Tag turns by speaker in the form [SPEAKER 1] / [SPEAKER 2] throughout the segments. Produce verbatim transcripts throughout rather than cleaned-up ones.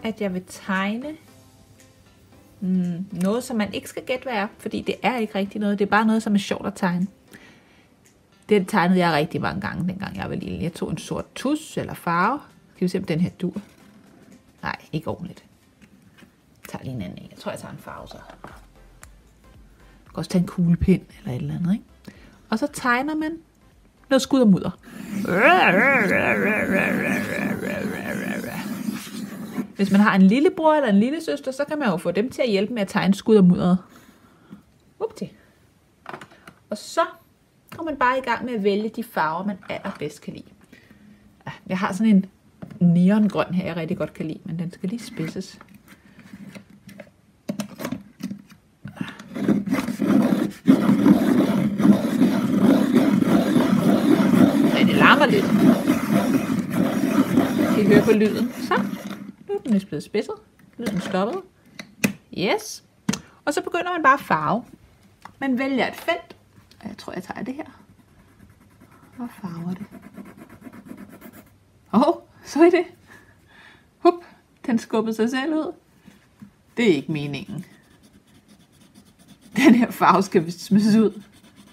[SPEAKER 1] at jeg vil tegne mm, noget, som man ikke skal gætte, hvad er, fordi det er ikke rigtig noget. Det er bare noget, som er sjovt at tegne. Det tegnede jeg rigtig mange gange, dengang jeg var lille. Jeg tog en sort tus eller farve. Skal vi se, om den her dur? Nej, ikke ordentligt. Jeg tager lige en anden. Jeg tror, jeg tager en farve så. Jeg kan også tage en kuglepind eller et eller andet, ikke? Og så tegner man noget skud og mudder. Hvis man har en lillebror eller en lille søster, så kan man jo få dem til at hjælpe med at tegne skud og mudder. Upti. Og så går man bare i gang med at vælge de farver, man allerbedst kan lide. Jeg har sådan en neongrøn her, jeg rigtig godt kan lide, men den skal lige spidses. Ja, det larmer lidt. Kan I høre på lyden? Så, nu er den lige blevet spidset. Lyden stoppet. Yes. Og så begynder man bare at farve. Man vælger et felt. Jeg tror, jeg tager det her. Og farver det. Åh, oh, så er det. Hup, den skubbede sig selv ud. Det er ikke meningen. Den her farve skal vist smides ud.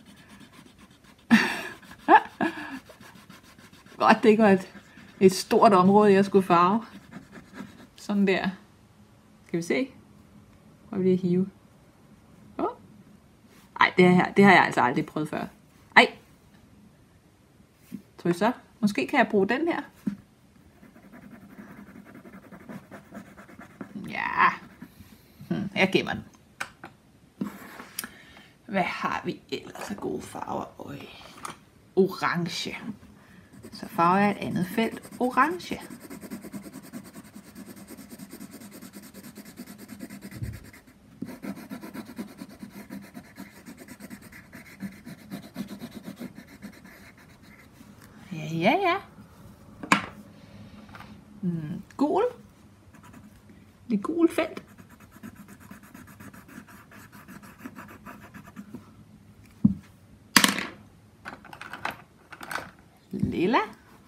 [SPEAKER 1] Godt, det ikke var et, et stort område, jeg skulle farve. Sådan der. Skal vi se? Prøv lige at hive. Oh. Ej, det her, det har jeg altså aldrig prøvet før. Ej. Tror I så? Måske kan jeg bruge den her. Ja. Hmm, jeg gemmer den. Hvad har vi ellers af gode farver? Øj. Orange. Så farver jeg et andet felt. Orange. Ja, ja, ja. Mm, gul. Det gule felt. Lilla.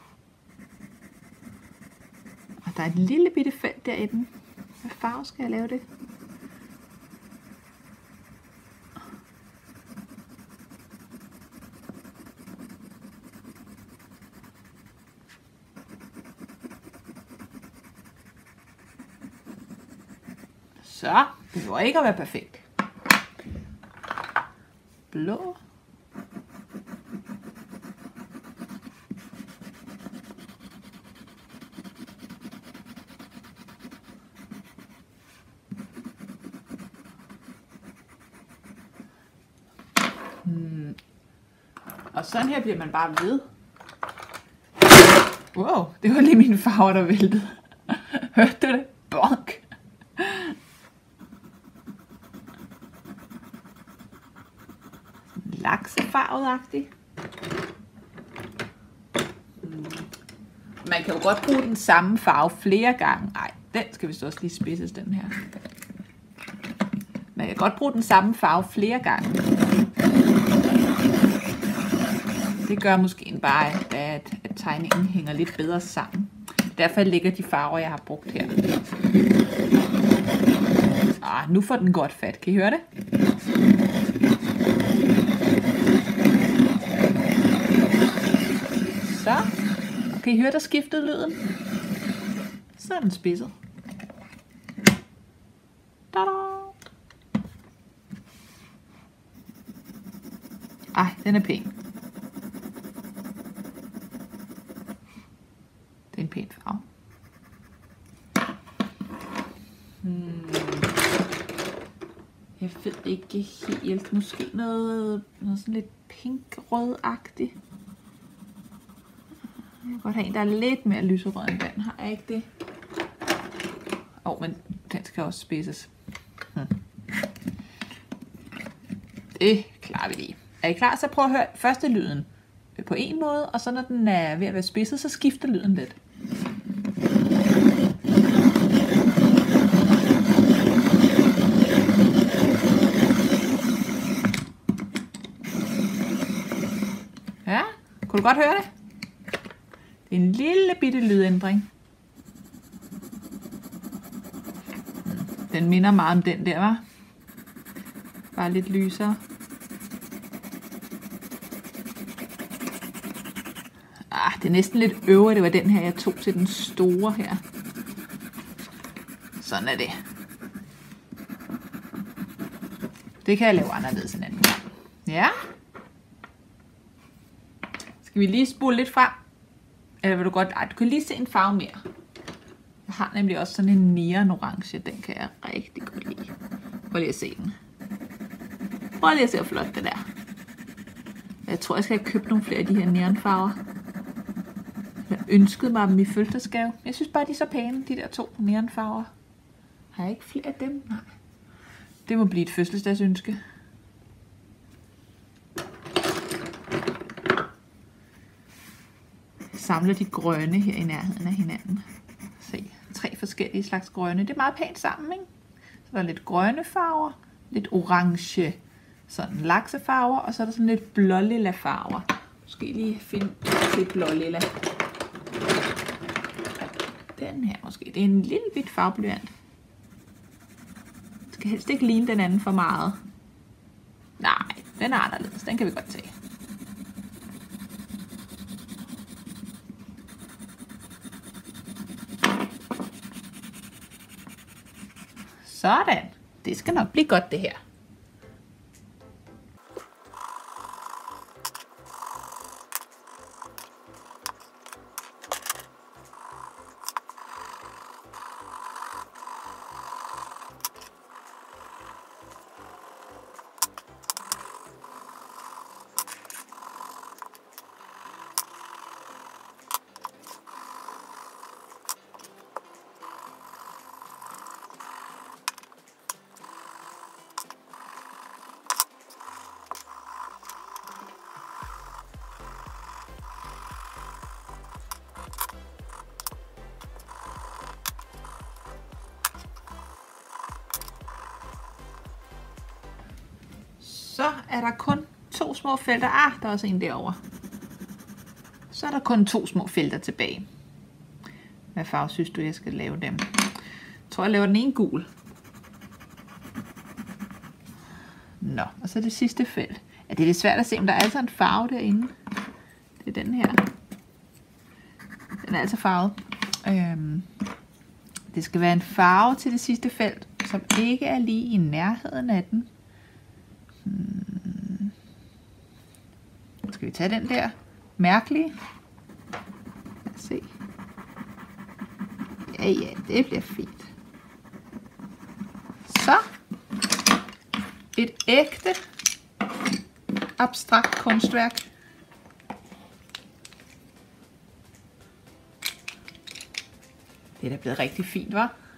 [SPEAKER 1] Og der er et lille bitte felt derinde. Hvad farve skal jeg lave det? Så, det behøver ikke at være perfekt. Blå. Hmm. Og sådan her bliver man bare ved. Wow, det var lige mine farver, der væltede. Hørte du det? Bonk. Laksefarvet-agtig. Man kan jo godt bruge den samme farve flere gange. Nej, den skal vist også lige spidses, den her. Man kan godt bruge den samme farve flere gange. Det gør måske bare, at, at tegningen hænger lidt bedre sammen. Derfor ligger de farver, jeg har brugt her. Ah, nu får den godt fat. Kan I høre det? Så. Kan I høre, der skiftede lyden? Så er den spidset. Da-da! Ej, den er pæn. Det er en pæn farve. Hmm. Jeg ved ikke helt. Måske noget, noget sådan lidt pink-rød-agtigt. Jeg kan godt have en, der er lidt mere lyserød end den. Har jeg ikke det? Åh, oh, men den skal også spidses. Hmm. Det klarer vi lige. Er I klar? Så prøv at høre første lyden på en måde, og så når den er ved at være spidset, så skifter lyden lidt. Ja, kunne du godt høre det? Det er en lille bitte lydændring. Den minder meget om den der, var. Bare lidt lysere. Ah, det er næsten lidt øvre. Det var den her, jeg tog til den store her. Sådan er det. Det kan jeg lave anderledes en anden gang. Ja. Skal vi lige spole lidt frem? Eller vil du godt... Ej, du kan lige se en farve mere. Jeg har nemlig også sådan en neon orange. Den kan jeg rigtig godt lide. Prøv lige at se den. Prøv lige at se, hvor flot det der. Jeg tror, jeg skal have købt nogle flere af de her neonfarver. Jeg ønskede mig dem i fødselsdagsgave. Jeg synes bare, de er så pæne, de der to neonfarver. Har jeg ikke flere af dem? Nej. Det må blive et fødselsdagsønske. Jeg samler de grønne her i nærheden af hinanden. Se, tre forskellige slags grønne. Det er meget pænt sammen, ikke? Så der er lidt grønne farver, lidt orange, sådan laksefarver, og så er der sådan lidt blålilla farver. Måske lige finde lidt blålilla. Den her måske. Det er en lille bit farveblyant. Det skal helst ikke ligne den anden for meget. Nej, den er anderledes. Den kan vi godt tage. Sådan. Det skal nok blive godt, det her. Så er der kun to små felter. Ah, der er også en derovre. Så er der kun to små felter tilbage. Hvad farve synes du, jeg skal lave dem? Jeg tror, jeg laver den ene gul. Nå, og så det sidste felt. Ja, det er lidt svært at se, om der er altså en farve derinde. Det er den her. Den er altså farvet. Øhm, det skal være en farve til det sidste felt, som ikke er lige i nærheden af den. Hmm. Skal vi tage den der mærkelige? Lad os se. Ja, ja, det bliver fint. Så. Et ægte abstrakt kunstværk. Det er da blevet rigtig fint, hva'?